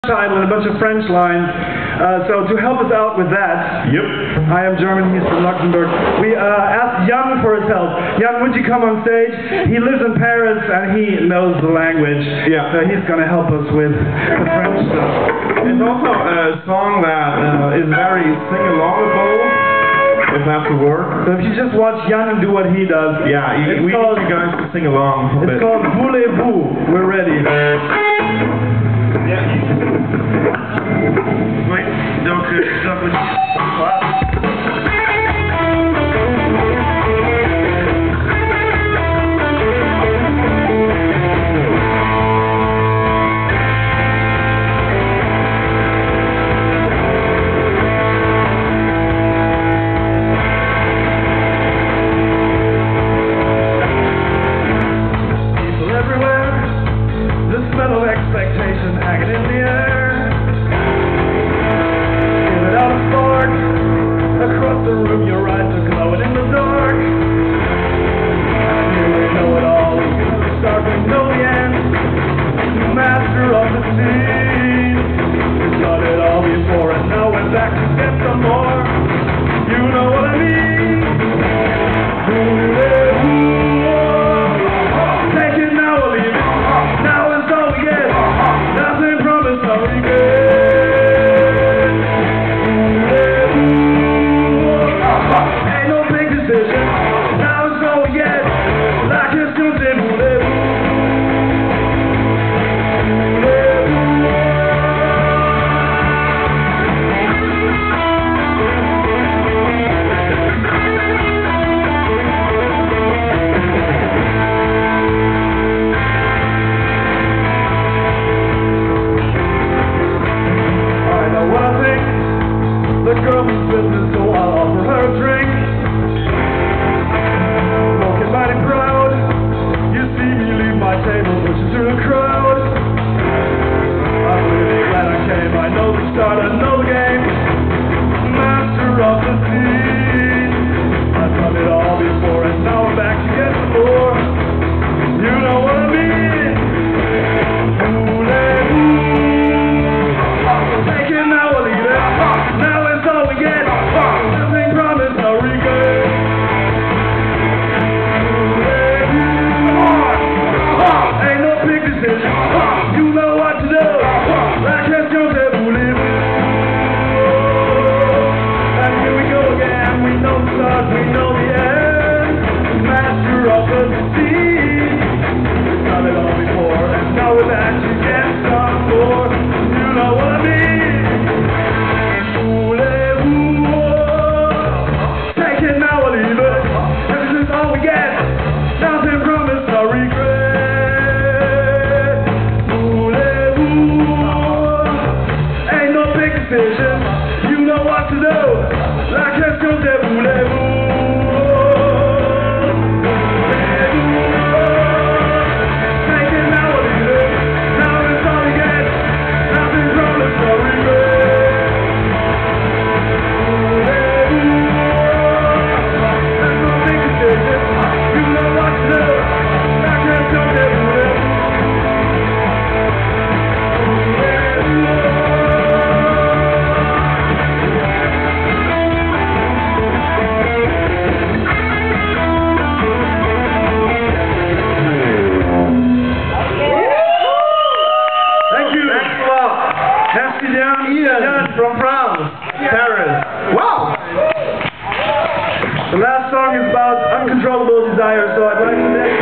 title and a bunch of French lines. So to help us out with that, I am German, he's from Luxembourg. We asked Jan for his help. Jan, would you come on stage? He lives in Paris and he knows the language. Yeah. So he's going to help us with the French stuff. It's also a song that is very sing-alongable, if that's the word. So if you just watch Jan and do what he does. Yeah, we need you guys to sing along a bit. It's called Voulez-vous. We're ready. Oui, donc people everywhere, the smell of expectation hanging in the air. Across the room, your eyes are glowing in the dark. And here we know it all. We start, we know the end. Master of the scene. We've done it all before, and now we're back to get some more. You know what I mean? Take it now or leave it. Now is all we get. Nothing promised, no regret. The girl who's business, so I'll offer her a drink. Looking mighty proud, you see me leave my table, pushing through the crowd. I'm really glad I came, I know the start, I know the game. Master of the scene. I've done it all before, and now I'm back to get some more. You know what I mean? Take it now or leave it. Now it's all we get. Nothing promised, no regret. Ain't no big decision. You know what to do. La question c'est voulez-vous. And here we go again. We know the start, we know the end. Master of the scene. We've done it all before, and now we're back to get some more. You know what I mean? You know what to do. La question c'est voulez-vous. Take it now or leave it. Now it's all we get. Nothing promised, no regret. There's no big decision. You know what to do. La question c'est voulez-vous. Ian from France, Paris. Wow! The last song is about uncontrollable desire, so I'd like to